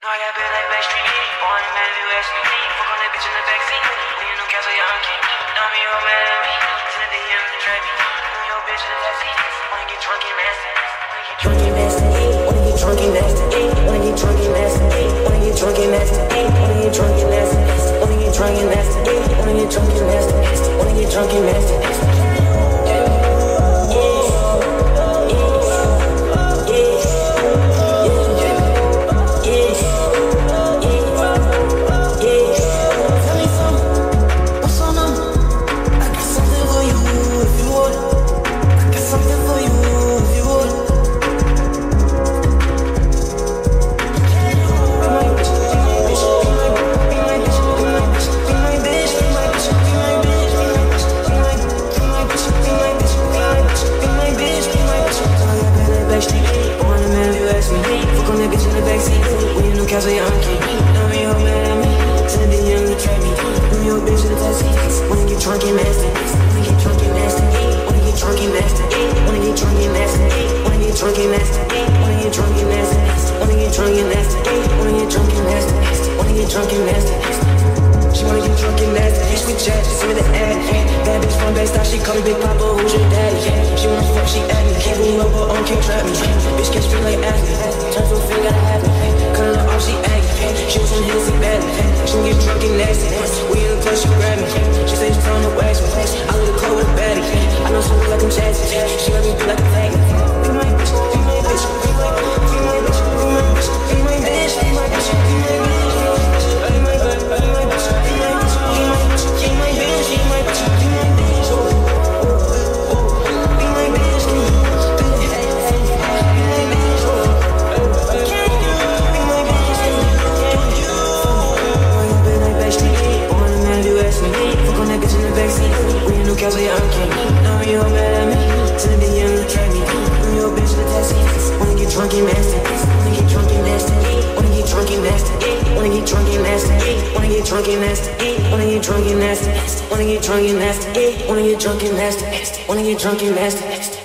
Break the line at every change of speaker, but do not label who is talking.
No, I got big like Backstreet. Born and mad if you ask me. Fuck on that bitch in the backseat. We in no castle, young king. Know me, you're mad at me. Send the DM to trap me. When your bitch in the backseat. Wanna get drunk and nasty. Wanna get drunk and nasty. Wanna get drunk and nasty. Wanna get drunk and nasty. Wanna get drunk and nasty. Wanna get drunk and nasty. Wanna get drunk and nasty. Wanna get drunk and nasty. Wanna get drunk and nasty. Cause a young king, know me, you're mad at me. Send the young to trap me. Bring your bitch to the taxi. Wanna get drunk and nasty. Wanna get drunk and nasty. Wanna get drunk and nasty. Wanna get drunk and nasty. Wanna get drunk and nasty. Wanna get drunk and nasty. Wanna get drunk and nasty. Wanna get drunk and nasty. Wanna get drunk and nasty. She wanna get drunk and nasty. She sweet chat, she send me the ad. Bad bitch from Bed-Stuy, she call me Big Papa. Who's your daddy? She wanna fuck, she at me. Keep me over on, can't trap me. Bitch catch me like athlete. Turn to a finger, gotta have me. Cut her off, she aggy. She was some hits and bad. She gon' get drunk and nasty. We in the club, she grab me. She say she's trying to wax me. I look cold with a baddie. I know she look like I'm chassis. She let me be like a fag. Be my bitch, be my bitch, be my bitch, be my bitch, be my bitch, be my bitch, be my bitch, be my bitch. Cause a young king, know me, you're mad at me. Send the young to trap me. Bring your bitch to the taxi. Wanna get drunk and nasty. Wanna get drunk and nasty. Wanna get drunk and nasty. Wanna get drunk and nasty. Wanna get drunk and nasty. Wanna get drunk and nasty. Wanna get drunk and nasty. Wanna get drunk and nasty. Wanna get drunk and nasty.